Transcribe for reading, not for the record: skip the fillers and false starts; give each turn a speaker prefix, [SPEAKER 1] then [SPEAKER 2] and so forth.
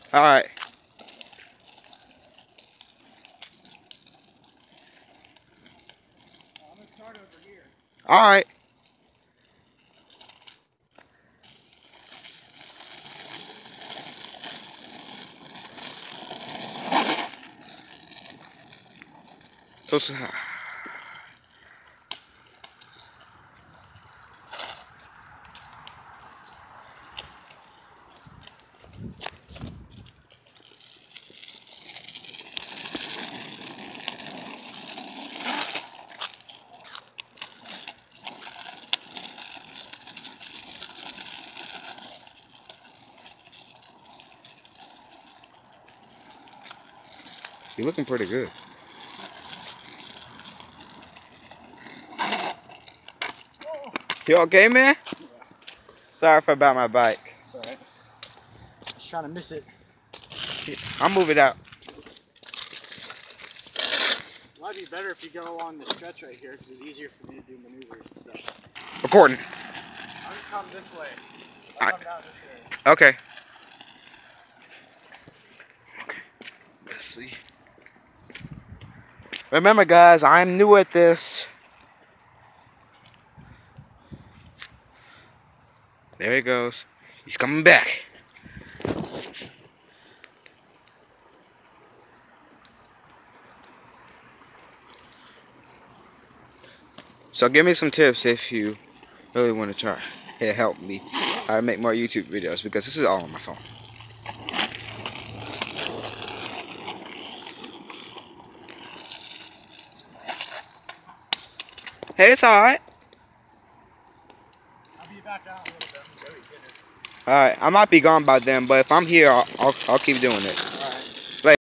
[SPEAKER 1] Alright.
[SPEAKER 2] I'm gonna start over here.
[SPEAKER 1] Alright. So, you're looking pretty good. You okay, man?
[SPEAKER 2] Yeah.
[SPEAKER 1] Sorry for about my bike.
[SPEAKER 2] It's alright. Just trying to miss it.
[SPEAKER 1] I'll move it out.
[SPEAKER 2] It might be better if you go along the stretch right here because it's easier for me to do maneuvers and stuff.
[SPEAKER 1] Recording.
[SPEAKER 2] I'm gonna come this way. I'll come down this way.
[SPEAKER 1] Okay. Let's see. Remember, guys, I'm new at this. There he goes. He's coming back. So give me some tips if you really want to try. It helped me make more YouTube videos because this is all on my phone. Hey, it's alright.
[SPEAKER 2] I'll be back out a little bit. I'm gonna go eat dinner.
[SPEAKER 1] Alright, I might be gone by then, but if I'm here, I'll keep doing it.